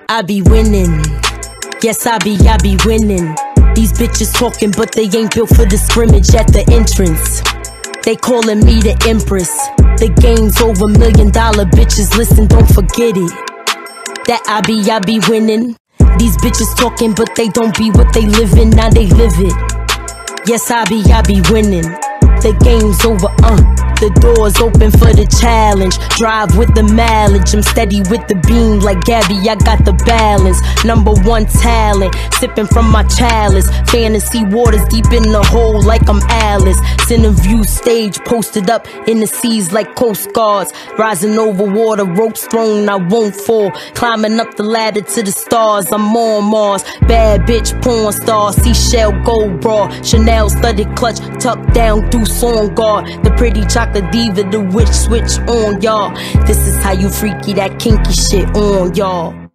I be winning. Yes, I be winning. These bitches talking, but they ain't built for the scrimmage at the entrance. They calling me the Empress. The game's over, $1 million bitches. Listen, don't forget it. That I be winning. These bitches talking, but they don't be what they living. Now they live it. Yes, I be winning. The game's over, the door's open for the challenge. Drive with the mileage, I'm steady with the beam like Gabby, I got the balance. #1 talent, sipping from my chalice. Fantasy waters deep in the hole like I'm Alice. Centerview stage posted up in the seas like Coast Guards. Rising over water, ropes thrown, I won't fall. Climbing up the ladder to the stars, I'm on Mars. Bad bitch, porn star, seashell, gold bra. Chanel studded clutch, tucked down through song guard. The pretty chocolate diva, the witch switch on y'all. This is how you freaky, that kinky shit on y'all.